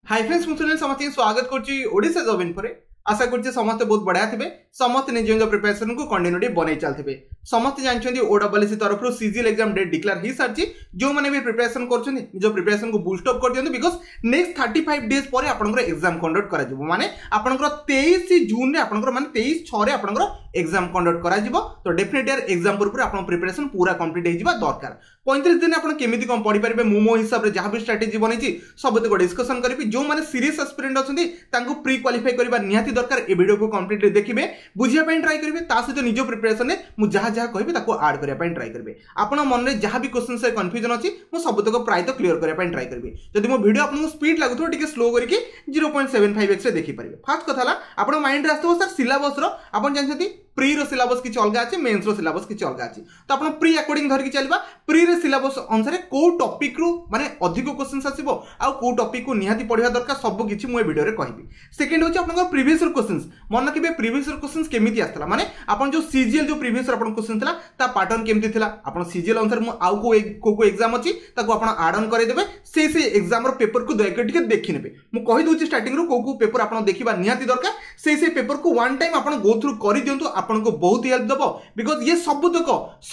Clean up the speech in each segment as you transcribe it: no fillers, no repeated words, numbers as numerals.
Hi friends मु सुनील समस्त स्वागत करछि ओडिशा जॉब इन्फो रे। आशा करछि समस्त बहुत बढ़िया थिबे, समस्त निज निज प्रिपरेशन को कंटिन्यूटी बनै चलथिबे। समस्त जानछन्ती ओडब्ल्यूएससी तरफ रो सीजीएल एग्जाम डेट डिक्लेयर ही सारछि। जो माने भी प्रिपरेशन करछन्ती निज प्रिपरेशन को बूस्ट अप कर दियंतु बिकॉज़ नेक्स्ट 35 डेज परे आपनकर एग्जाम कंडक्ट करा जिवो। माने आपनकर 23 जून रे आपनकर माने 23 6 रे आपनकर एग्जाम कंडक्ट करा जिवो। तो डेफिनेटली यार एग्जाम पूरा आपन प्रिपरेशन पूरा कंप्लीट हे जिबा दरकार। 35 दिन आपन केमिति कम पढि परिबे मो हिसाब रे जहां भी स्ट्रेटजी बनेछि सब तक डिस्कशन करिबि। जो माने सीरियस एस्पिरेंट अछन्ती तांको प्री क्वालिफाई करबा निहाती दरकार। ए वीडियो को कंप्लीटली देखिबे, बुझिया पय ट्राई करिबे, ता सहित निजो प्रिपरेशन ने मु जहां जहां कहबे ताको ऐड करिया पय ट्राई करिबे। आपन मन रे जहां भी क्वेश्चन से कंफ्यूजन अछि मु सब तक प्राय तो क्लियर करिया पय ट्राई करिबे। जदि मो वीडियो आपन स्पीड लागुथो टिके स्लो करिके 0.75x रे देखि परिबे। फर्स्ट कथाला आपन माइंड रे आस्तो सर सिलेबस रो आपन जानछथि प्री रो सिलेबस किछ अलगा अछि, मेंस रो सिलेबस किछ अलगा अछि। तो आपन प्री अकॉर्डिंग धर के चलबा। प्री रे सिलेबस अनुसार को टॉपिक रो माने अधिक क्वेश्चंस आसीबो आ को टॉपिक को निहाती पढिया दरकार सब किछ मु ए वीडियो रे कहबी। सेकंड होछि आपन प्रीवियस ईयर क्वेश्चंस मन रखिबे। प्रीवियस ईयर क्वेश्चंस केमिति आस्तला माने आपन जो सीजीएल जो प्रीवियस ईयर आपन क्वेश्चन थिला ता पैटर्न केमिति थिला आपन सीजीएल अनुसार मु आउ को एग्जाम अछि ताको आपन ऐड ऑन करे देबे। से एग्जाम रो पेपर को दयके टिके देखि नेबे। मु कहि दोछि स्टार्टिंग रो को पेपर आपन देखिबा निहाती दरकार। से पेपर को वन टाइम आपन गो थ्रू करि दियंतु आपन को बहुत हेल्प दबो बिकॉज़ ये सब तक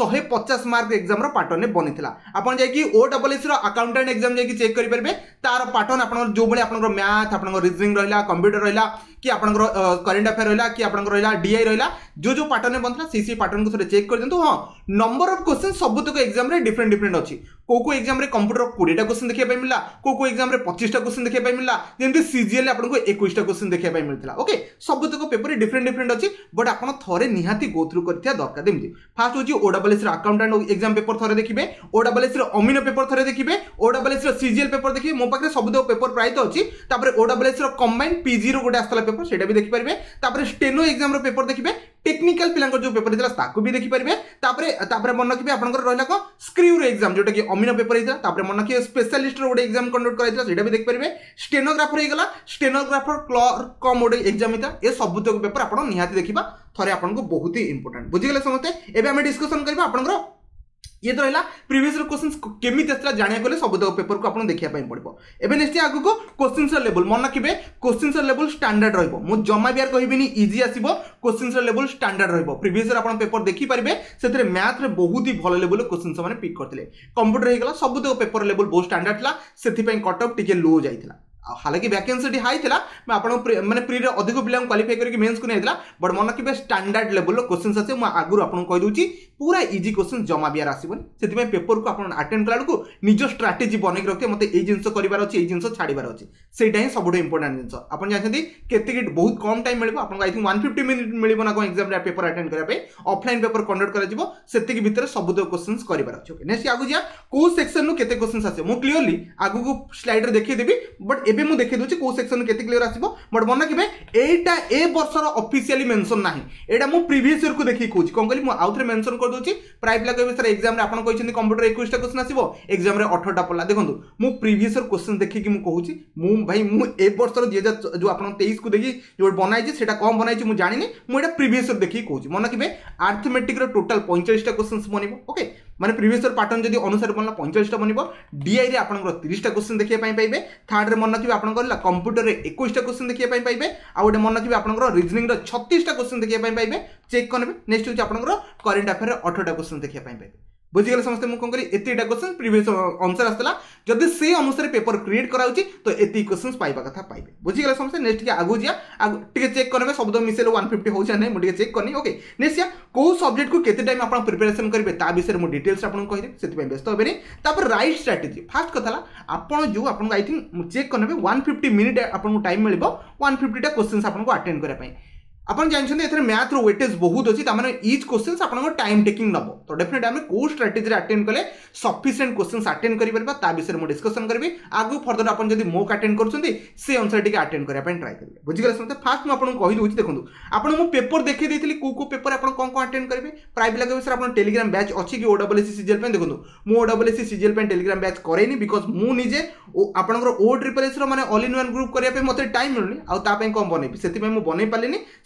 150 मार्क एग्जाम रो पैटर्न ने बनिथिला। आपन जाय कि ओडब्ल्यूएससी रो अकाउंटेंट एग्जाम जाय कि चेक करि परबे तार पैटर्न आपन जो बळे आपन मैथ आपन रीजनिंग रहिला, कंप्यूटर रहिला कि आपन करंट अफेयर रहिला कि आपन रहिला डीआई रहिला, जो पैटर्न ने बनथला से पैटर्न को थोड़े चेक कर दियंतु। हां नंबर ऑफ क्वेश्चन सब तक एग्जाम रे डिफरेंट अछि। को एग्जाम रे कंप्यूटर 20 टा क्वेश्चन देखिया पय मिलला, को एग्जाम रे 25 टा क्वेश्चन देखिया पय मिलला, जेंति सीजीएल आपन को 21 टा क्वेश्चन देखिया पय मिलथला। ओके सब तक पेपर रे डिफरेंट अछि बट आपन थोरे निहाती गो थ्रू करथिया दरकार। देमति फर्स्ट होची ओडब्ल्यूएससी रो अकाउंटेंट एग्जाम पेपर थोरे देखिबे, ओडब्ल्यूएससी रो अमीनो पेपर थोरे देखिबे, ओडब्ल्यूएससी रो सीजीएल पेपर देखिबे। मो पाखरे सब तक पेपर प्राय तो अछि। तापर ओडब्ल्यूएससी रो कंबाइंड पीजी रो गोटे आस्तला पेपर सेटा भी देखि परिबे। तापर स्टेनो एग्जाम रो पेपर देखिबे, टेक्निकल पिलांकर जो पेपर दिला ताको भी देखि परिबे। तापर मन रखिबे आपनकर रहला को स्क्रिव रो एग्जाम जोटा कि अमीनो पेपर हिता। तापर मन रखिबे स्पेशलिस्ट रो गोटे एग्जाम कंडक्ट कराइतला सेटा भी देखि परिबे। स्टेनोग्राफर हे गला, स्टेनोग्राफर क्लर्क कम गोटे एग्जाम हिता। ए सब तक पेपर आपन निहाती देखिबा थरे आपन को बहुत ही इंपोर्टेंट। बुझि गेले समझते। एबे हम डिस्कशन करबा आपनकर ये तो रहा प्रीवियस क्वेश्चंस केमिति आसला जानिया गले सब पेपर को आपन देखिया पय पड़बो। एबे नेक्स्ट आगु को क्वेश्चंस लेवल मन रखिबे। क्वेश्चंस लेवल स्टैंडर्ड रहइबो। मु जमा बियार कहबिनी इजी आसीबो, क्वेश्चंस लेवल स्टैंडर्ड रहइबो। प्रीवियस आपन पेपर देखि परिबे सेतरे मैथ रे बहुत ही भलो लेवल क्वेश्चंस माने पिक करथिले। कंप्यूटर हे गला सब पेपर लेवल बहुत स्टैंडर्ड थला, सेथि पय कट ऑफ टिके लो जाइथिला। हालांकि वैकेंसी हाई थिला मैं आपन माने प्री रे अधिक पिला क्वालिफाई करके मेंस को नेला बट मन रखिबे स्टैंडर्ड लेवल क्वेश्चंस आसे। मु आगुर आपन कहि दोची पूरा इजी क्वेश्चन जमा बियार आसीबो। सेति में पेपर को आपन अटेंड कला को निजो स्ट्रेटजी बनै के रखे मते ए जिंस करिवार अछि, ए जिंस छाड़ीबार अछि। सेटा ही सबुठ इंपोर्टेंट जिंस। आपन जानथि केते बहुत कम टाइम मिलबो आपन आई थिंक 150 मिनिट मिलबो ना को एग्जाम रे पेपर अटेंड करा पे ऑफलाइन पेपर कंडक्ट करा जिवो। सेति के भीतर सबुठ क्वेश्चंस करिवार अछि। ओके नेक्स्ट आगु जा को सेक्शन नु केते क्वेश्चंस आसे मु क्लियरली आगु को स्लाइड रे देखि देबी बट एबे मु देखि दोची सेक्शन केते क्लियर आसीबो बट मन रखिबे एटा ए वर्षर ऑफिशियली मेंशन नाही। एटा मु प्रीवियस ईयर को देखि कहूची कोन कहली मु आउथरे मेंशन कर दोची। प्राय पिला कहबे सर एग्जाम रे आपन कहिसथि कंप्यूटर 21 टा क्वेश्चन आसीबो, एग्जाम रे 18 टा पडला। देखंतु मु प्रीवियस ईयर क्वेश्चन देखि कि मु कहूची मु भाई मु ए वर्षर जो आपन 23 को देखि जो बनाई जे सेटा कम बनाई जे मु जानिनी। मु एटा प्रीवियस ईयर देखि कहूची। मन रखिबे अरिथमेटिक रो टोटल 45 टा क्वेश्चंस बनिबो। ओके माने प्रीवियस ईयर पैटर्न जदी अनुसार बनला 45 टा बनिबो। डीआई रे आपन 30 टा क्वेश्चन देखिया पय पाइबे। थर्ड रे मन रखिबे आपन करला कंप्यूटर रे 21 टा क्वेश्चन देखिया पय पाइबे। आ गोटे मन रखिबे आपन रीजनिंग रो 36 टा क्वेश्चन देखिया पय पाइबे। चेक करबे। नेक्स्ट होची आपन करंट अफेयर रे 18 टा क्वेश्चन देखिया पय पाइबे। बुझि गेले समस्त। मु कोन करी एतीटा क्वेश्चन प्रीवियस आंसर आस्तला जदी से अनुसार पेपर क्रिएट कराउची तो एती क्वेश्चंस पाइबा कथा पाइबे। बुझि गेले समस्त। नेक्स्ट के आगु जिया आगु टिके चेक करबे शब्द मिसेल 150 होछ नै मु टिके चेक करनी। ओके नेक्स्ट या को सब्जेक्ट को केते टाइम आपन प्रिपरेशन करबे ता विषय मु डिटेल्स आपन कहि दे सेति पय व्यस्त होबेनी। तापर राइट स्ट्रेटजी फर्स्ट कथाला आपन जो आपन आई थिंक मु चेक करबे 150 मिनिट आपन टाइम मिलिबो 150 टा क्वेश्चंस आपन को अटेंड करे पय। अपन जानछन एथरे मैथ रो वेटेज बहुत अछि तामाने ईच क्वेश्चंस आपन टाइम टेकिंग नबो। तो डेफिनेटली हम को स्ट्रेटजी रे अटेंड कले सफिशिएंट क्वेश्चंस अटेंड करि परबा ता विषय मु डिस्कशन करबी। आगु फर्दर अपन जदी मोक अटेंड करछन्ती से अनुसार टिके अटेंड करिया पय ट्राई करबे। बुझि गेले समते। फर्स्ट मु आपन कहि दोछि देखंतु आपन मु पेपर देखि देथिली को पेपर आपन कोन अटेंड करबे। प्राय पिला के विषय आपन टेलीग्राम बैच अछि कि ओडब्ल्यूएससी सीजीएल पे देखंतु मु ओडब्ल्यूएससी सीजीएल पे टेलीग्राम बैच करेनी बिकॉज़ मु निजे आपनकर ओ ट्रिपल एस रो माने ऑल इन वन ग्रुप करिया पे मते टाइम मिलनी आ ता पे कोन बनेबी सेति पे मु बनै पालिनी।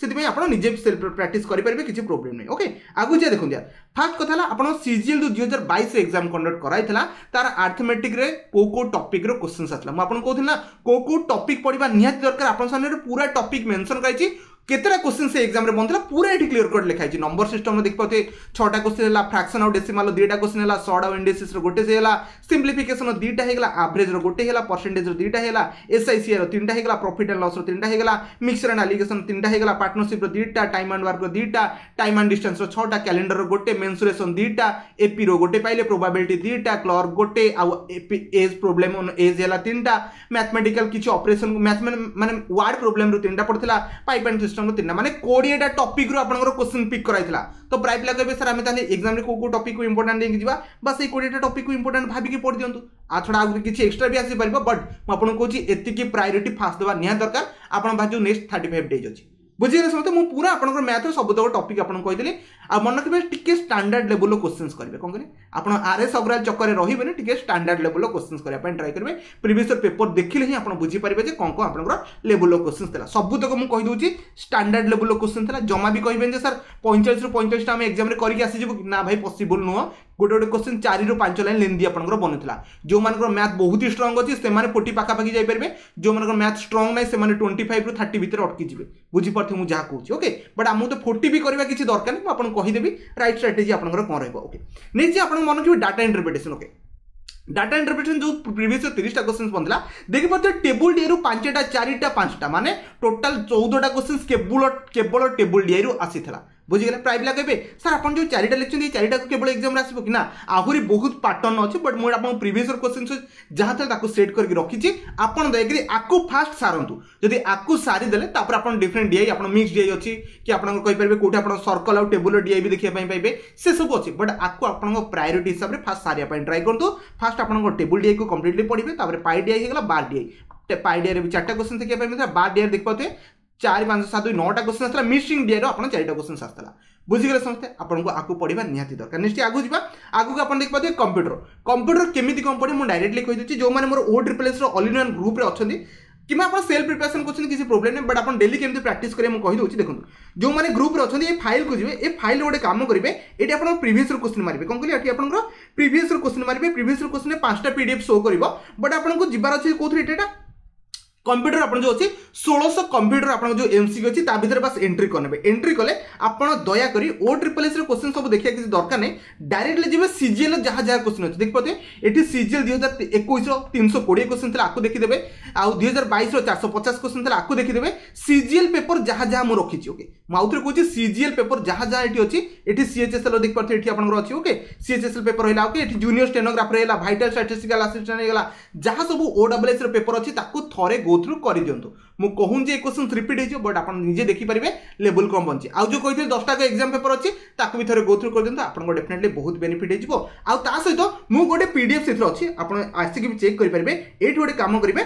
से आप निजे सेल्फ प्रैक्टिस करेंगे किसी प्रोब्लेम नहीं। ओके आगु जाए देखो यार फास्ट कथा आप सीजीएल जो 2022 एग्जाम कंडक्ट कराइला तार आर्थमेटिक रे को टॉपिक रो क्वेश्चन आसला मुझे कहूँ ना को टॉपिक पढ़ा निहाती दरकार आप सामने पूरा टॉपिक मेंशन कर केतरा क्वेश्चन से एग्जाम रे बनथला पूरा एठी क्लियर कट लिखाई नंबर सिस्टम में देख पाते 6टा क्वेश्चन हैला फ्रैक्शन और डेसिमल 2टा क्वेश्चन हैला सॉर्ट और इंडिसेस रो गोटे से हैला सिंप्लिफिकेशन 2टा हेगला एवरेज रो गोटे हैला परसेंटेज रो 2टा हैला एसआईसी रो 3टा हेगला प्रॉफिट एंड लॉस रो 3टा हेगला मिक्सचर एंड एलिगेशन 3टा हेगला पार्टनरशिप रो 2टा टाइम एंड वर्क रो 2टा टाइम एंड डिस्टेंस रो 6टा कैलेंडर रो गोटे मेंसुरेशन 2टा एपी रो गोटे पाइले प्रोबेबिलिटी 2टा क्लर्क गोटे आ एज प्रॉब्लम एज हैला 3टा मैथमेटिकल किछि ऑपरेशन माने वर्ड प्रॉब्लम रो 3टा पड़थिला पाइप एंड सिस्टम रो 3टा माने 20टा टॉपिक रो आपनकर क्वेश्चन पिक कराइतला तो प्राय पिला कहबे सर आमे ताले एग्जाम रे को टॉपिक को इंपोर्टेंट देख जिबा बस ए 20टा टॉपिक को इंपोर्टेंट भाबी के पढ़ दियंतु आ छोडा आगु किछि एक्स्ट्रा भी आसी परबो बट म आपन कहूची एति की प्रायोरिटी फास्ट देबा निया दरकार आपन बाजू नेक्स्ट 35 डेज अछि बुझिले समते मु पूरा आपनकर मैथ रो सब तक टॉपिक आपन कहि देली आ मन रखबे टिके स्टैंडर्ड लेवल रो क्वेश्चंस करबे कोन करे आपन आरएस अग्रवाल चक्कर रहिबे ने टिके स्टैंडर्ड लेवल रो क्वेश्चंस करबा पय ट्राई करबे प्रीवियस पेपर देखिले ही आपन बुझी परिबे जे कोन आपनकर लेवल रो क्वेश्चंस तला सब तक मु कहि दोची स्टैंडर्ड लेवल रो क्वेश्चन तला जमा भी कहिबे जे सर 45 रो 45 टा हम एग्जाम रे करि के आसी जबो ना भाई पॉसिबल नुह गोटे गोटे क्वेश्चन 4 रो 5 लाइन लेंदी आपनकर बनुतला जो मानकर मैथ बहुत ही स्ट्रांग अछि से माने 40 पाखा पाखी जाई परबे जो मानकर मैथ स्ट्रांग नै से माने 25 रो 30 भीतर अटकी जिवे बुझी परथे मु जा कहूची ओके बट हमु तो 40 भी करबा किछि दरकार नै आपन कहि देबी राइट स्ट्रेटजी आपनकर कोन रहबो ओके नेक्स्ट आपन मन कि data interpretation okay data interpretation जो प्रीवियस 30टा क्वेश्चंस बनला देखि पते टेबल डी रो 5टा 4टा 5टा माने टोटल 14टा क्वेश्चंस केवल टेबल डी रो आसीथला बुझीगले प्राय पिला कहबे सर आपन जो 4टा लेक्चर दी 4टा को केवल एग्जाम रे आसीबो कि ना आहुरी बहुत पैटर्न अछि बट मोर आपन प्रीवियस क्वेश्चन जहा था ताको सेट करके रखिछि आपन दयकरी आकु फास्ट सारंतु जदी आकु सारी देले तापर आपन डिफरेंट डीआई आपन मिक्स डीआई अछि कि आपन कहि परबे कोठे आपन सर्कल और टेबल डीआई भी देखिया पई पाइबे से सब अछि बट आकु आपन प्रायोरिटी हिसाब रे फास्ट सारिया पई ट्राई करतु फास्ट आपन टेबल डीआई को कंप्लीटली पढिबे तापर पाई डीआई हेगला बार डीआई पाई डीआई रे 4टा क्वेश्चन देखिया पई मिथला बार डीआई देख पाते 4 5 7 2 9टा क्वेश्चन आसला मिसिंग डीआई रो आपन 4टा क्वेश्चन आसला बुझीगले समस्ते आपन को आकु पढिबा निहाती दरकार नेक्स्ट आगु जिबा आगु को आपन देख पाते कंप्यूटर केमिति कम पढे मु डायरेक्टली कहि दउची जो माने मोर ओ ट्रिपल एस रो ऑल इन वन ग्रुप रे अछंदी कि आप सेल्फ प्रिपरेशन कर किसी प्रोब्लेम नहीं बट आप डेली केमती प्रैक्टिस करें मुझे कहीदे देखो जो मैंने ग्रुप रे अच्छे ये फाइल को जी ए फाइल गोटे काम करेंगे ये आप प्रीवियस क्वेश्चन मारे कौन कहले ये आप प्रीवियस क्वेश्चन मारे प्रीवियस क्वेश्चन में 5टा पीडीएफ शो कर बट आपको जीवार अच्छे कौन एटा कंप्यूटर आपन जो अछि 1600 कंप्यूटर आपन जो एमसीक्यू अछि ता भीतर बस एंट्री करनेबे एंट्री कले आपन दया करी ओ ट्रिपल एस रे क्वेश्चन सब देखिया किसी दरकार नै डायरेक्टली जिबे सीजीएल जहां जहां क्वेश्चन अछि देख पते एठी सीजीएल 2021 रो 320 क्वेश्चन तला आकु देखि देबे आ 2022 रो 450 क्वेश्चन तला आकु देखि देबे सीजीएल पेपर जहां जहां मु रखि छि ओके माउथरे कहछि सीजीएल पेपर जहां जहां एठी अछि एठी सीएचएसएल देख पते एठी आपन अछि ओके सीएचएसएल पेपर हैला ओके एठी जूनियर स्टेनोग्राफर हैला वाइटल स्टैटिस्टिकल असिस्टेंट हैला जहां सब ओडब्ल्यूएस रो पेपर अछि ताकु थरे गो थ्रू करि दियंतु मु कहूं जे क्वेश्चन रिपीट हेजो बट आपन निजे देखि परिबे लेवल कम बनछि आ जो कहिथे 10टा के एग्जाम पेपर अछि ताकु भी थरे गो थ्रू कर दियंतु आपन को डेफिनेटली बहुत बेनिफिट हेजबो आ ता सहित मु गोटे पीडीएफ सेथर अछि आपन आसी के चेक करि परिबे एठी गोटे काम करिवे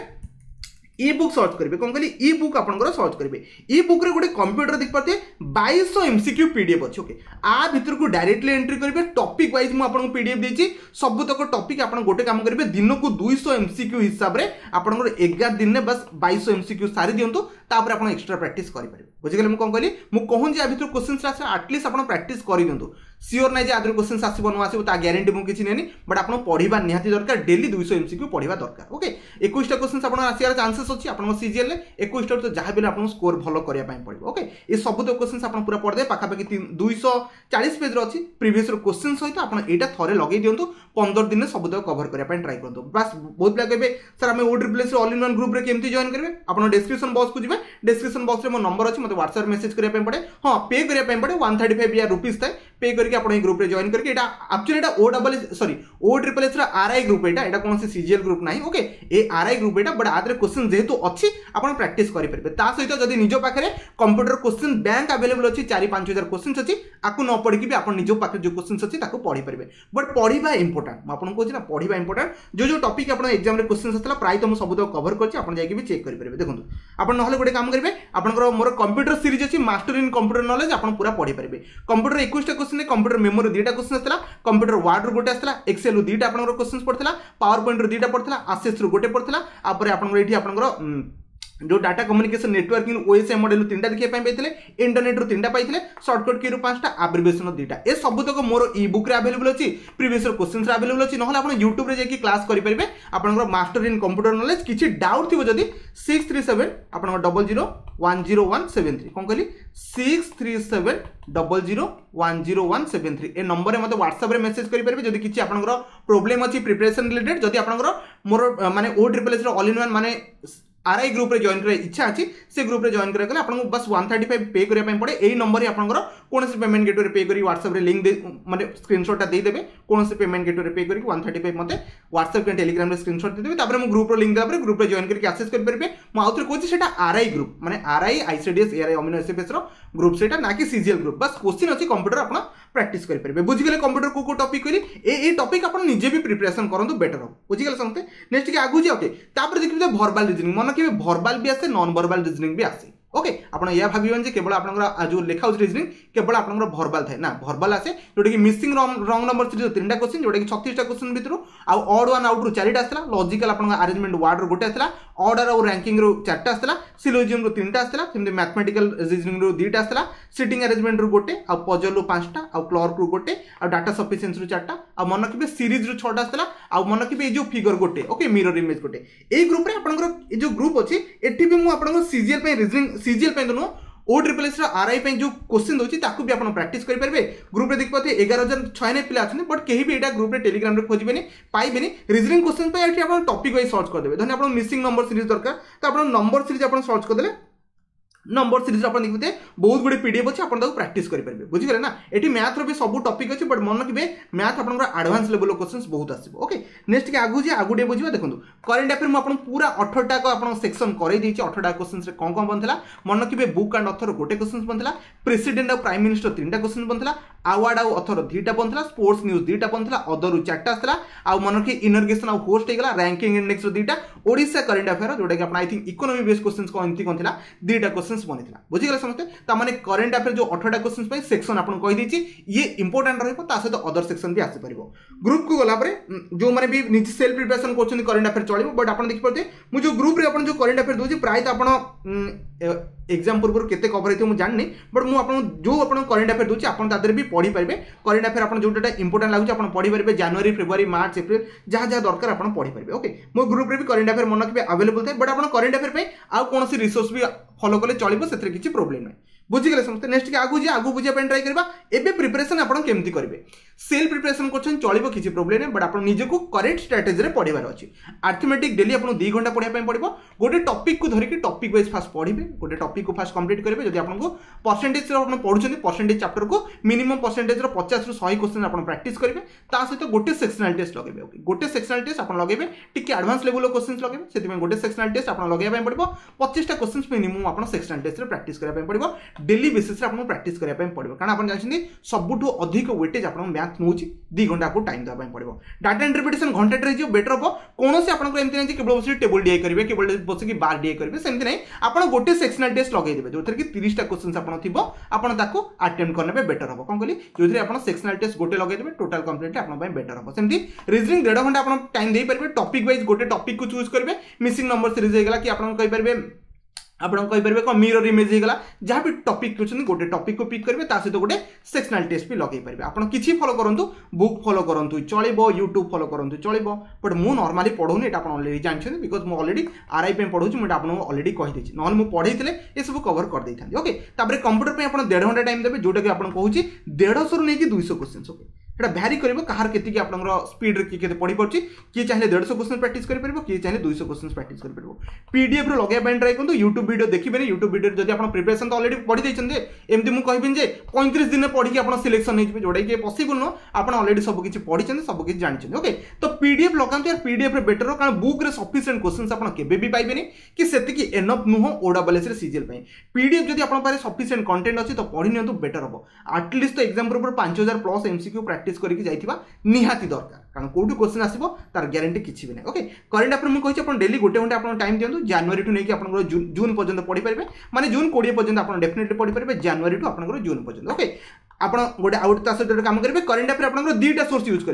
ई बुक सर्च करेंगे कौन कहली ई बुक आपंकर सर्च करेंगे ई बुक रे गोटे कंप्यूटर देख पाते 2200 एमसीक्यू पीडीएफ अच्छे ओके आ भीतर को डायरेक्टली एंट्री करेंगे टॉपिक वाइज मु आपन पीडीएफ देछि सब तक टॉपिक आपन गोटे काम करेंगे दिन को 200 एमसीक्यू हिसाब रे आपन 11 दिन में बस 2200 एमसीक्यू सारी दियंतु तापर आपन एक्स्ट्रा प्रैक्टिस करि परिबे बुझिगले मु कोन कहली मु कहूं जे आ भीतर क्वेश्चंस आसे एटलीस्ट आपन प्रैक्टिस करि दियंतु सियोर नै जे आदर क्वेश्चंस आसीबो न आसीबो ता गारंटी मु किछि नेनी बट आपन पढिबा निहाती दरकार डेली 200 एमसीक्यू पढिबा दरकार ओके 21 टा क्वेश्चंस आपन आसियार चांसेस अछि आपन सीजीएल ले 21 टा तो जहां भी आपन स्कोर भलो करिया पई पड़िबो ओके ए सब तो क्वेश्चंस आपन पूरा पढ दे पाखा पाखी 240 पेज रो अछि प्रीवियस रो क्वेश्चन सहित आपन एटा थरे लगै दियंतु 15 दिन सब तो कवर करिया पई ट्राई करदो बस बहुत लागे बे सर हमें O triple S all in one group रे केमती जॉइन करबे आपन डिस्क्रिप्शन बॉक्स को जिबे डिस्क्रिप्शन बॉक्स रे मो नंबर अछि मते व्हाट्सएप मैसेज करिया पई पड़े हां पे करिया पई पड़े 135 या रुपीस थाए पे करके आपन ए ग्रुप रे जॉइन करके एटा एक्चुअली एटा O double sorry O triple S रा आरआई ग्रुप एटा कोन से सीजीएल ग्रुप नाही ओके ए आरआई ग्रुप एटा बट आदरे क्वेश्चन जेहेतु अछि आपन प्रैक्टिस करि परबे ता सहित जदी निजो पाखरे कंप्यूटर क्वेश्चन बैंक अवेलेबल अछि 4-5000 क्वेश्चन अछि आकु न पढि कि भी आपन निजो पाखरे जो क्वेश्चन अछि ताकु पढि परबे बट पढिबा इंपोर्टेंट म आपन कहछि ना पढिबा इंपोर्टेंट जो टॉपिक आपन एग्जाम रे क्वेश्चन असला प्राय तो म सब तो कवर करछि आपन जाय कि भी चेक करि परबे देखंतु आपन नहले गोटे काम करबे आपनकर मोर कंप्यूटर सीरीज अछि मास्टर इन कंप्यूटर नॉलेज आपन पूरा पढि परबे कंप्यूटर 21 टा क्वेश्चन कंप्यूटर मेमोरी 2टा क्वेश्चन असला कंप्यूटर वर्ड रो गोटे असला एक्सेल रो 2टा आपनकर क्वेश्चंस पड़थला पावर पॉइंट रो 2टा पड़थला एसेस रो गोटे पड़थला आ परे आपनकर एठी आपनकर जो data communication networking OSI model 3टा देखिए पाइले, इंटरनेट रू 3टा पाइले, शॉर्टकट की रू 5टा, एब्रिविएशन 2टा। ए सब तक मोर ई बुक रे अवेलेबल अछि, प्रीवियस क्वेश्चंस रे अवेलेबल अछि, नहले आपण YouTube रे जाके क्लास करि परिबे। आपनकर मास्टर इन कंप्यूटर नॉलेज किछि डाउट थिबो जदी 637 आपनकर 00100173 कोन कहली 63700100173 ए नंबर रे मते WhatsApp रे मेसेज करि परिबे जदी किछि आपनकर प्रॉब्लम अछि प्रिपरेशन रिलेटेड। जदी आपनकर मोर माने OSSC रे ऑल इन वन माने आरआई ग्रुप रे जॉइन करे इच्छा अछि, से ग्रुप रे जॉइन करे गले आपन बस 135 पे करिया पय पड़े। एई नंबर रे आपनकर कोनसे पेमेंट गेटवे रे पे करी WhatsApp रे लिंक दे माने स्क्रीनशॉट ता दे देबे, कोनसे पेमेंट गेटवे रे पे करी 135 मते WhatsApp के टेलीग्राम रे स्क्रीनशॉट दे देबे। तापर हम ग्रुप रो लिंक देला पर ग्रुप रे जॉइन करके एक्सेस कर परबे। म आउथरे कोछि सेटा आरआई ग्रुप माने आरआई आईसीडीएस एआरआई अमीनो एसएफएस रो ग्रुप सेटा ना कि सीजीएल ग्रुप। बस क्वेश्चन अछि कंप्यूटर आपन प्रैक्टिस कर परबे। बुझि गेले कंप्यूटर को टॉपिक करी ए टॉपिक आपन निजे भी प्रिपरेशन करंतु बेटर हो। बुझि गेले समते नेक्स्ट के आगु जे ओके। तापर देखिबे वर्बल रीजनिंग मन के वर्बल भी आसे, नॉन वर्बल रीजनिंग भी आसे। ओके आपण या भाबिबन जे केवल आपनकर जो लेखा होछ रीजनिंग केवल आपनकर वर्बल थाए ना, वर्बल आसे जोटा कि मिसिंग रॉन्ग नंबर सीरीज 3टा क्वेश्चन जोटा कि 36टा क्वेश्चन भितरु आ ऑड वन आउट रो 4टा आसला, लॉजिकल आपनकर अरेंजमेंट वर्ड रो गोटे आसला, ऑर्डर और रैंकिंग रो 4टा आसला, सिलोजियम रो 3टा आसला, सेमते मैथमेटिकल रीजनिंग रो 2टा आसला, सिटिंग अरेंजमेंट रो गोटे आ पजल रो 5टा आ क्लर्क रो गोटे आ डाटा सफिशिएंसी रो 4टा आ मन के सीरीज रो 6टा आसला आ मन के जो फिगर गोटे ओके मिरर इमेज गोटे। ए ग्रुप रे आपनकर जो ग्रुप अछि एठी भी मु आपनकर सीजीएल पे रीजनिंग सीजीएल पे दनो OSSC रो आरआई पे जो क्वेश्चन दोछि ताकू भी आपन प्रैक्टिस करि परबे। ग्रुप रे देख पाते 11096 पिला अछन बट केही भी एटा ग्रुप रे टेलीग्राम रे खोजिबेनी पाइबेनी। रीजनिंग क्वेश्चन पे एठी आपन टॉपिक वाइज सर्च कर देबे। धन्य आपन मिसिंग नंबर सीरीज दरकार तो आपन नंबर सीरीज आपन सर्च कर देले नंबर सीरीज अपन देखते बहुत गुड़े पीडीएफ अच्छे आपन प्रैक्टिस करेंगे। बुझीगले ना एटी मैथ रो भी सब टॉपिक अच्छे बट मन रखिए मैथ आपन एडवांस लेवल क्वेश्चंस बहुत आसो। ओके नेक्स्ट के आगु जे आगुटे बुझिबा देखो करेंट अफेयर मु आपन पूरा 18टा को आपन सेक्शन करे दैछि। 18टा क्वेश्चंस रे कोन कोन बनथला मन रखिए बुक एंड ऑथर गोटे क्वेश्चंस बनथला, प्रेसिडेंट और प्राइम मिनिस्टर 3टा क्वेश्चन बनथला, अवार्ड और ऑथर 2टा बनथला, स्पोर्ट्स न्यूज 2टा बनथला, अदर 4टा आसला आ मन रखिए इनर्गेशन और होस्ट हेगला, रैंकिंग इंडेक्स 2टा, ओडिशा करेंट अफेयर जोटा कि आपन I think economy based questions को एंती कोन थिला 2टा क्वेश्चंस बनिथला। बुझी समझते ताने करेंट अफेयर जो 18टा क्वेश्चन पे सेक्शन आपन कहि दैछि ये इंपोर्टेंट रहबो ता सहित अदर सेक्शन भी आसी परिबो। ग्रुप को गला परे जो माने भी निज सेल्फ प्रिपरेशन करछन करेंट अफेयर चलिबो बट आपन देखि परते मु जो ग्रुप रे आपन जो करेंट अफेयर दोछि प्राय त आपन एग्जाम पूर्व केते कवर हेतु मु जाननी बट मु आपन जो आपन करेंट अफेयर दोछि आपन तादर भी पढी परिबे। करेंट अफेयर आपन जोटा इंपोर्टेंट लागु आपन पढी परिबे जनवरी फरवरी मार्च अप्रैल जहा जहा दरकार आपन पढी परिबे। ओके मो ग्रुप रे भी करेंट अफेयर मन के अवेलेबल थाए बट आपन करेंट अफेयर पे आ कोनोसी रिसोर्स भी फॉलो करले चलिबो सेथरे किछि प्रॉब्लम नै। बुझीगले समझते नेक्स्ट के आगु बुझिया पे ट्राई करबा। एबे प्रिपरेशन आपन केमती करबे सेल्फ प्रिपरेशन करछन चलिबो किछि प्रॉब्लम नै बट आपन निजे को करेक्ट स्ट्रेटजी रे पढिबार अछि। अरिथमेटिक डेली आपन 2 घंटा पढिया पे पड़िबो। गोटे टॉपिक को धरि कि टॉपिक वाइज फास्ट पढिबे, गोटे टॉपिक को फास्ट कंप्लीट करबे। जदि आपन को परसेंटेज रे आपन पढुछन परसेंटेज चैप्टर को मिनिमम परसेंटेज रो 50 रो 100 क्वेश्चन आपन प्रैक्टिस करबे। ता सहित गोटे सेक्शनल टेस्ट लगेबे। ओके गोटे सेक्शनल टेस्ट आपन लगेबे टिके एडवांस लेवल क्वेश्चंस लगेबे सेति में गोटे सेक्शनल टेस्ट आपन लगेबा पे पड़िबो। 25 टा क्वेश्चंस मिनिमम आपन सेक्शनल टेस्ट रे प्रैक्टिस करबा पे पड़िबो। डेली बेसिस रे आपन प्रैक्टिस करबा पे पड़िबो कारण आपन जानछिन सबुठु अधिक वेटेज आपन मैथ नउची 2 घंटा को टाइम देबा पे पड़िबो। डाटा इंटरप्रिटेशन घंटा रे जो बेटर हो कोनो से आपन को एमति नै जे केवल बसी टेबल डीआई करबे केवल बसी की बार डीआई करबे सेमति नै आपन गोटे सेक्शनल टेस्ट लगै देबे जोथरे कि 30 टा क्वेश्चंस आपन थिबो आपन ताको अटेम्प्ट करनेबे बेटर हो। कोन कहली जोथरे आपन सेक्शनल टेस्ट गोटे लगै देबे टोटल कंप्लीट आपन पे बेटर हो। सेमति रीजनिंग 1.5 घंटा आपन टाइम देई परबे। टॉपिक वाइज गोटे टॉपिक को चूज करबे। मिसिंग नंबर सीरीज हेगला कि आपन कहि परबे आपन कहि परबे को मिरर इमेज हेगला जहां भी टॉपिक क्वेश्चन गोटे टॉपिक को पिक करबे ता सहित गोटे सेक्शनल टेस्ट भी लगै परबे। आपन किछि फॉलो करंतु बुक फॉलो करंतु चलिबो, YouTube फॉलो करंतु चलिबो बट मु नॉर्मली पढौनी एटा आपन ऑलरेडी जानछन बिकॉज़ मु ऑलरेडी आरआई पे पढौछु मु आपन ऑलरेडी कहि दैछि नॉन मु पढैतिले ए सब कवर कर दैथांती। ओके तापर कंप्यूटर पे आपन 1.5 घंटा टाइम देबे जोटा कि आपन कहूछि 150 रु नै कि 200 क्वेश्चंस। ओके एटा भ्यारी करबो कहार केति कि आपन स्पीड रे केते पढि परछि कि चाहे 150 क्वेश्चन प्रैक्टिस करि परबो कि चाहे 200 क्वेश्चन प्रैक्टिस करि परबो। पीडीएफ रो लगै पे ट्राई करंतु। YouTube वीडियो देखिबेनी YouTube वीडियो जदि आपन प्रिपरेशन तो ऑलरेडी पढि दैछन जे एमति मु कहबिन जे 35 दिन पढि के आपन सिलेक्शन नै जिबे जोडा कि पॉसिबल नो आपन ऑलरेडी सब किछि पढिछन सब किछि जानिछन। ओके तो पीडीएफ लगांतु यार पीडीएफ रे बेटर हो कारण बुक रे सफिशिएंट क्वेश्चंस आपन केबे भी पाइबेनी कि सेति कि एनफ नु हो ओडब्ल्यूएस रे सीजीएल पे। पीडीएफ जदि आपन पारे सफिशिएंट कंटेंट अछि तो पढि नियंतु बेटर हो। एटलीस्ट तो एग्जाम पर 5000 प्लस एमसीक्यू प्रैक्टिस करके जाइथिबा निहाती दरकार कारण कोठु क्वेश्चन आसीबो तार ग्यारंटी किछि भी नै। ओके करेंट अफेयर मु कहि अपन डेली गोटे घंटा अपन टाइम दियंतु। जनवरी टू नै कि अपन जून पर्यंत पढि परबे माने जून 20 पर्यंत अपन डेफिनेटली पढि परबे जनवरी टू अपन जून पर्यंत। ओके आपण गोटे आउट ता सहित काम करबे। करेंट अफेयर आपण 2टा सोर्स यूज करबे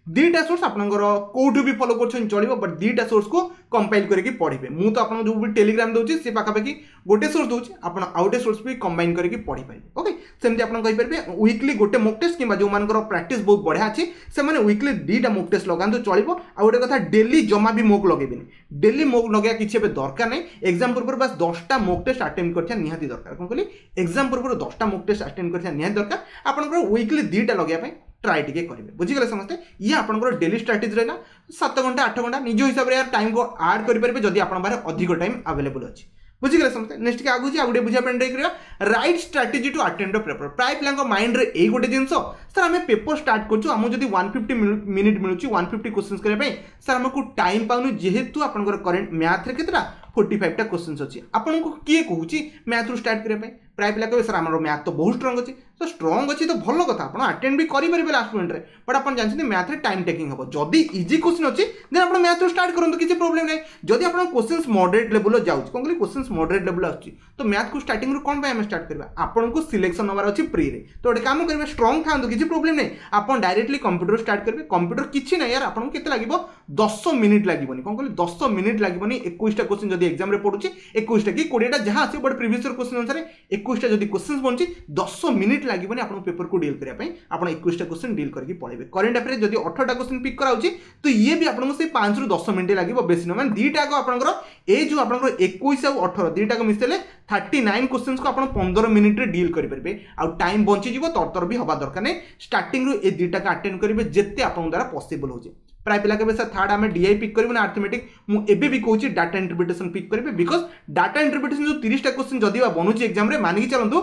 दुईटा सोर्स आपंकर कौटू भी फॉलो कर चलो बट दुईटा सोर्स को कंपाइल करके पढ़े मुझे तो आपको जो भी टेलीग्राम दूसरी सी पाखापाखि गोटे सोर्स दूसरी आप आउटे सोर्स भी कंबाइन करके पढ़ी पारे ओके सेमती आप कहींपारे वीकली गोटे मॉक टेस्ट कि जो प्रैक्टिस बहुत बढ़िया अच्छी से वीकली दुईटा मॉक टेस्ट लगातु चलो आ गोटे कथा डेली जमा भी मॉक लगे डेली मॉक लगे किसी दरकार नहीं एग्जाम पूर्व बस 10टा मॉक टेस्ट अटेम्प्ट करथिया निहाती दरकार कौन कहली एग्जाम पूर्व 10टा मॉक टेस्ट अटेम्प्ट करथिया निहाती दरकार आपनकर वीकली दुईटा लगे ट्राए टिके करेंगे बुझीगले समस्ते ये आपंकर डेली स्ट्राटेजी रहा 7 घंटा 8 घंटा निज हिसाब से टाइम को आड करेंगे जदि आप अधिक टाइम अवेलेबल अच्छी बुझीगले समस्ते नेक्स्ट के आगे आगे बुझापी ट्राई करा right strategy to attend the paper प्राय पिला माइंड रे ए गोटे जिनस सर आम पेपर स्टार्ट करूँ आमको जब 150 मिनिट मिलूँ 150 क्वेश्चन करने सर आमको टाइम पाऊनु जेहेतु आपंकर करेंट मैथ रे केतरा 45टा क्वेश्चन अच्छी आपको किए कहूँ मैथ रू स्टार्ट करने प्राय पिला कहे सर आम मैथ तो बहुत स्ट्रंग अच्छी तो स्ट्रंग अच्छी तो भल कथा आप अटेंड भी करेंगे लास्ट मिनट में बट आप जानते मैथ टाइम टेकिंग हम जदि इजी क्वेश्चन अच्छी देन आप मैथ रू स्टार्ट करूँ किसी प्रोब्लेम नहीं जदि आप क्वेश्चन मॉडरेट लेवल जाऊँ कौन कहली क्वेश्चन मॉडरेट लेवल आसुच्छी तो मैथ को स्टार्टिंग रू कौन आम स्टार्ट करवा आपको सिलेक्शन नवार अच्छी फ्री रे तो गोटे काम करेंगे स्ट्रंग था किसी प्रोब्लेम नहीं आप डायरेक्टली कंप्यूटर स्टार्ट करेंगे कंप्यूटर किसी ना यार आपको केते लगे 10 मिनिट लगे कौन कहली 10 मिनिट लगे 21टा क्वेश्चन जब एग्जाम में पढ़ुची 21टा कि 20टा जहाँ आस बट प्रीवियस क्वेश्चन अनुसार 21टा जब क्वेश्चन बनची 10 मिनिट लगे आप पेपर को डील करने आप 21टा क्वेश्चन डील करके पढ़ेंगे करेंट अफेयर जब 18टा क्वेश्चन पिक कराऊँ तो ये भी आपको से 5 ରୁ 10 मिनट लगे बेस न मैंने दुईटा आपंकर ये जो आप 21 और 18 दुईटा मिसेले 39 क्वेश्चन को आप 15 मिनिट डील करेंगे आउ टाइम बंचीज तरतर भी हवा दरकार नहीं स्टार्टिंग ये दुईटा अटेंड करेंगे जिते आप द्वारा पॉसिबल हो प्राय पिला के सर थर्ड आम डीआई पिक करूँ ना अर्थमेटिक मुझे भी कहूँ डाटा इंटरप्रिटेशन पिक करेंगे बिकज डाटा इंटरप्रिटेशन जो 30टा क्वेश्चन जदि बनूँ एग्जाम मानिक चलतु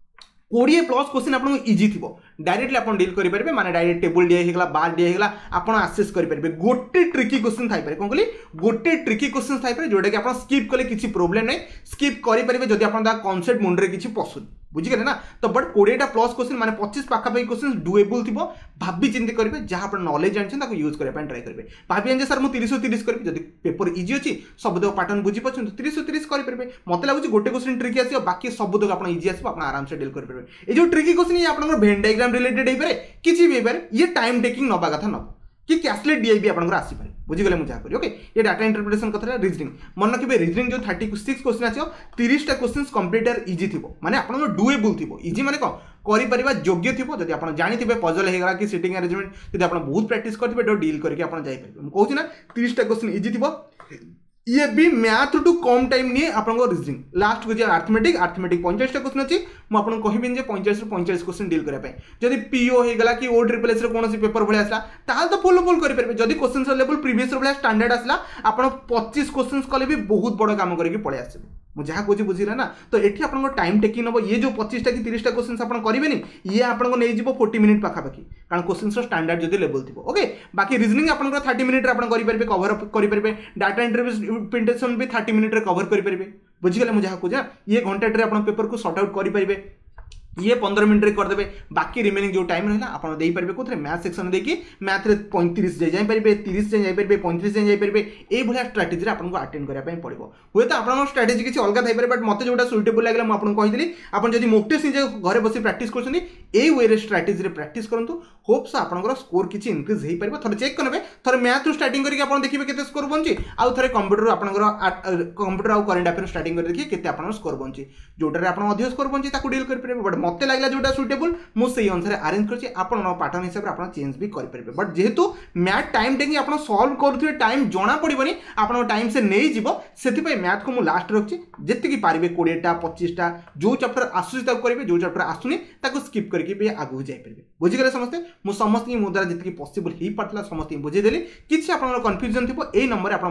20+ क्वेश्चन आपको इजी थी डायरेक्टली आप डील करेंगे माने डायरेक्ट टेबल डीआई होगा बार डीआई होगा आप आसेस करेंगे गोटे ट्रिकी क्वेश्चन थाई कौन कहली गोटे ट्रिकी क्वेश्चन थाई जोटा कि आप स्किप कले किसी प्रोब्लेम नहीं स्किप करेंगे जब आप कॉन्सेप्ट मुंडे किसी पशुनी बुझीगले ना तो बट 20टा+ क्वेश्चन माने 25 पाखापाखि क्वेश्चन डुएबल थी भाभी चिंती करेंगे जहाँ आप नॉलेज जानते यूज करने ट्राई करेंगे भाभी जान सर मुझे 30 करी जब पेपर इजी अच्छी सबुद पैटर्न बुझी पार्टी 30 करेंगे मत लगुच गोटे क्वेश्चन ट्रिकी आस बाकी सबुद आप इजी आस आराम से डील करेंगे ये जो ट्रिकी क्वेश्चन ये आप भेन डायग्राम रिलेटेड हो पाए किसी भी हो ये टाइम टेकिंग नवा कथा नब कि कैशलेट डीआई भी आपको आसीपारे बुझीगले मुझे करी ओके ये डाटा इंटरप्रिटेशन कथा रीजनिंग मन रखिए रीजनिंग जो 36 क्वेश्चन आसो 30टा क्वेश्चन कंप्लीट आर इजी थी माने आप डुएबल थी इजी माने कौन कर योग्य थी जब आप जानते पजल होगा कि सिटिंग अरेंजमेंट जब आप बहुत प्रैक्टिस करेंगे तो डील करके आप जापर मुझे ना 30टा क्वेश्चन इजी थी ये भी मैथ टू कम टाइम नहीं आपको रीजनिंग लास्ट को अर्थमेटिक 45टा क्वेश्चन अच्छी मुझे कहबी 45 ରୁ 45 क्वेश्चन डील करने जब पीओ होगा कि ओ ट्रिपल एस कौन पेपर भाई आसला ताल तो फुल करेंगे जब क्वेश्चन लेवल प्रीवियस भाई स्टैंडर्ड आसला आप 25 क्वेश्चन कले भी बहुत बड़ काम करके पड़े आस मुझे जहाँ कहे बुझे ना तो ये आपको टाइम टेकिंग हम ये जो 25टा कि 30टा क्वेश्चन आप करेंगे ये आपको नहीं 40 मिनिट पाखापाखि कारण क्वेश्चन स्टैंडर्ड जब लेवल थी ओके बाकी रीजनिंग आप 30 मिनिट करेंगे कवर अप करेंगे डाटा इंटरप्रिटेशन भी 30 मिनिट कवर करेंगे बुझीगले मुझे जहाँ कहे ये घंटे आप पेपर को सॉर्ट आउट करेंगे ये 15 मिनट करदे बाकी रिमेनिंग जो टाइम रहा आप देपारे कौन मैथ सेक्शन देखिए मैथ 35 जापर 30 जापर 35 जापर ये स्ट्राटेजी आपको अटेंड करने पड़ो हुए तो आप स्ट्राटेजी किसी अलग थी बट मत जो सुइटेबल लगे मुझे कही आप जब मॉक टेस्ट निजे घर बस प्राक्टिस कर वे स्ट्राटेजी प्राक्टिस करूँ होप्स आपंकर स्कोर किसी इनक्रीज हो पार थे चेक करेंगे थे मैथ स्टार्टिंग करके आप देखिए केते स्कोर बंची आउ थे कंप्यूटर आपंकर कंप्यूटर आउ करेंट अफेयर स्टार्टिंग कर देखिए केते आपन स्कोर बंची जोटार आप अधिक स्कोर बंची डील कर बट मत लगे जोटा सुइटेबल मुझे अनुसार अरेंज कर पैटर्न हिसाब से आप चेंज भी करेंगे बट जेहेतु मैथ टाइम टेकिंग आप सल्व करुवे टाइम जना पड़ोनी आप टाइम से नहीं जीव से मैथ को मुझे लास्ट रखी जी पारे 20टा 25टा जो चैप्टर आसूसी करेंगे जो चैप्टर आसुनी स्किप करके भी आगू जापर बुझीगले समस्ते मुझे समस्त मो द्वारा जी पॉसिबल हो पार्ला समस्त बुझेदेली किसी आप कन्फ्यूजन थी यही नंबर आप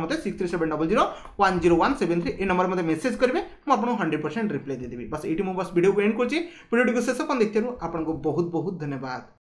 6370010173 ये नंबर मत मेसेज करेंगे मुझे 100% रिप्लाई देदेवी बस ये बस वीडियो को एंड कर वीडियो को शेष देखते आपको बहुत बहुत धन्यवाद।